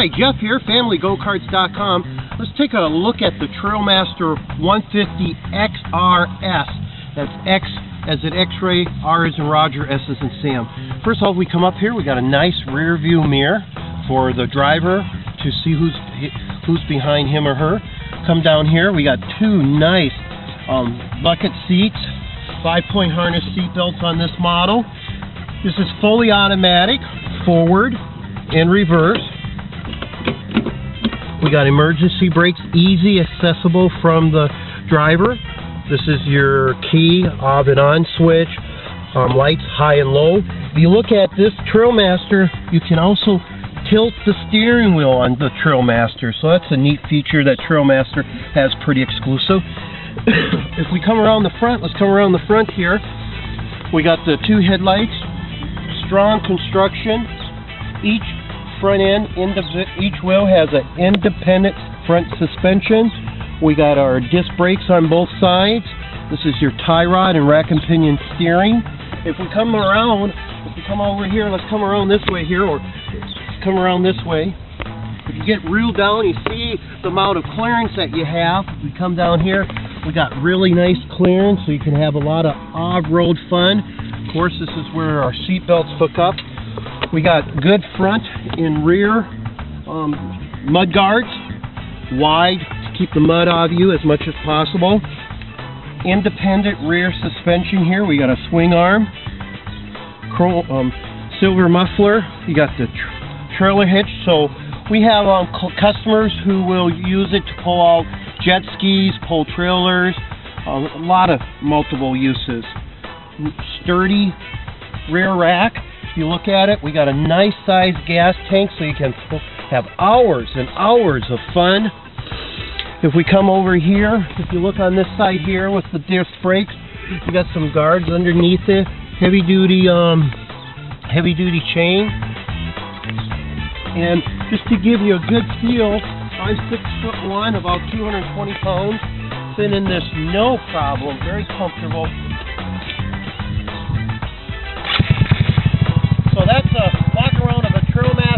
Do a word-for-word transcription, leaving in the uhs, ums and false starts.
Hi, Jeff here, family go karts dot com. Let's take a look at the Trailmaster one fifty X R S. That's X as in X-ray, R as in Roger, S as in Sam. First off, we come up here, we got a nice rear view mirror for the driver to see who's who's behind him or her. Come down here, we got two nice um, bucket seats, five-point harness seat belts on this model. This is fully automatic, forward and reverse. We got emergency brakes, easy accessible from the driver. This is your key, off and on switch, um, lights high and low. If you look at this Trailmaster, you can also tilt the steering wheel on the Trailmaster. So that's a neat feature that Trailmaster has, pretty exclusive. If we come around the front, let's come around the front here. We got the two headlights, strong construction. Each front end, each wheel has an independent front suspension. We got our disc brakes on both sides. This is your tie rod and rack and pinion steering. If we come around, if we come over here, let's come around this way here, or come around this way. If you get real down, you see the amount of clearance that you have. If we come down here, we got really nice clearance, so you can have a lot of off-road fun. Of course, this is where our seat belts hook up. We got good front and rear um, mud guards, wide to keep the mud out of you as much as possible. Independent rear suspension here. We got a swing arm, chrome, um, silver muffler. You got the tr trailer hitch. So we have um, customers who will use it to pull out jet skis, pull trailers, uh, a lot of multiple uses. Sturdy rear rack. If you look at it, we got a nice sized gas tank, so you can have hours and hours of fun. If we come over here, if you look on this side here with the disc brakes, you got some guards underneath it, heavy duty, um, heavy duty chain. And just to give you a good feel, I'm six foot one, about two hundred twenty pounds, fit in this no problem, very comfortable. So that's a walk around of a Trailmaster.